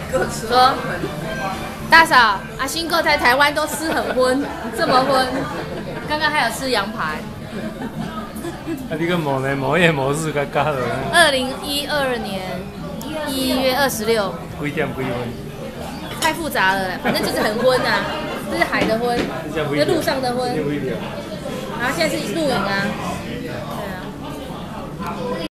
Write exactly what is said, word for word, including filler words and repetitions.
说大嫂，阿星哥在台湾都吃很荤，这么荤。刚刚还有吃羊排。 啊，你个某年某月某日，该加了。 二零一二年一月二十六。 几点几分？ 太复杂了，反正就是很荤啊，这是海的荤，这路上的荤。然后现在是露营啊。